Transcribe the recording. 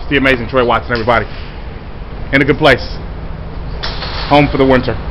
the amazing Troy Watson, everybody. In a good place. Home for the winter.